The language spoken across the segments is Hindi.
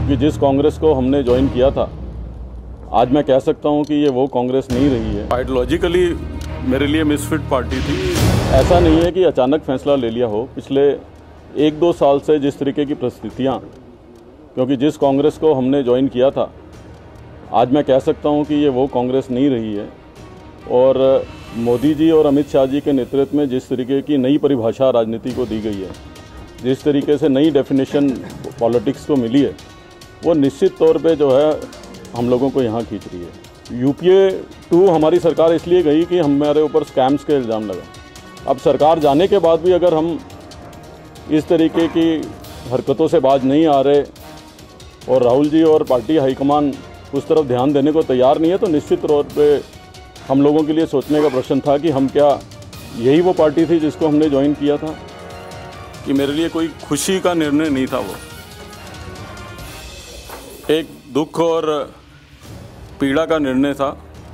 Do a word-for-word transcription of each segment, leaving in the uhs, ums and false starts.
क्योंकि जिस कांग्रेस को हमने ज्वाइन किया था, आज मैं कह सकता हूं कि ये वो कांग्रेस नहीं रही है। आइडियोलॉजिकली मेरे लिए मिसफिट पार्टी थी। ऐसा नहीं है कि अचानक फैसला ले लिया हो। पिछले एक दो साल से जिस तरीके की परिस्थितियां, क्योंकि जिस कांग्रेस को हमने ज्वाइन किया था, आज मैं कह सकता हूं कि ये वो कांग्रेस नहीं रही है। और मोदी जी और अमित शाह जी के नेतृत्व में जिस तरीके की नई परिभाषा राजनीति को दी गई है, जिस तरीके से नई डेफिनेशन पॉलिटिक्स को मिली है, वो निश्चित तौर पे जो है हम लोगों को यहाँ खींच रही है। यूपीए टू हमारी सरकार इसलिए गई कि हमारे ऊपर स्कैम्स के इल्ज़ाम लगा। अब सरकार जाने के बाद भी अगर हम इस तरीके की हरकतों से बाज नहीं आ रहे और राहुल जी और पार्टी हाईकमान उस तरफ ध्यान देने को तैयार नहीं है, तो निश्चित तौर पे हम लोगों के लिए सोचने का प्रश्न था कि हम क्या यही वो पार्टी थी जिसको हमने ज्वाइन किया था। कि मेरे लिए कोई खुशी का निर्णय नहीं था, वो एक दुख और पीड़ा का निर्णय था।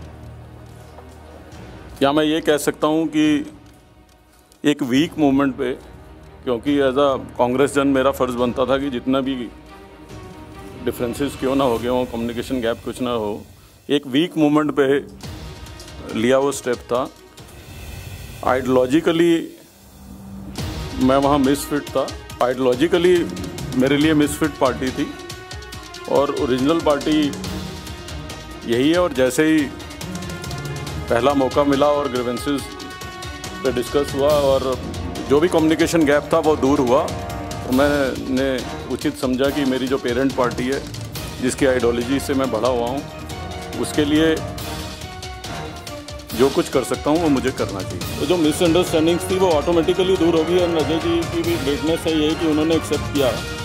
या मैं ये कह सकता हूँ कि एक वीक मोमेंट पे, क्योंकि एज अ कांग्रेस जन मेरा फ़र्ज़ बनता था कि जितना भी डिफरेंसेस क्यों ना हो गए हों, कम्युनिकेशन गैप कुछ ना हो, एक वीक मोमेंट पे लिया वो स्टेप था। आइडियोलॉजिकली मैं वहाँ मिसफिट था। आइडियोलॉजिकली मेरे लिए मिसफिट पार्टी थी और ओरिजिनल पार्टी यही है। और जैसे ही पहला मौका मिला और ग्रीवेंसेस पे डिस्कस हुआ और जो भी कम्युनिकेशन गैप था वो दूर हुआ, तो मैंने उचित समझा कि मेरी जो पेरेंट पार्टी है, जिसकी आइडियोलॉजी से मैं बड़ा हुआ हूँ, उसके लिए जो कुछ कर सकता हूँ वो मुझे करना चाहिए। तो जो मिसअंडरस्टैंडिंग्स थी वो ऑटोमेटिकली दूर होगी। और अजय जी की भी ग्रेटनेस है ये कि उन्होंने एक्सेप्ट किया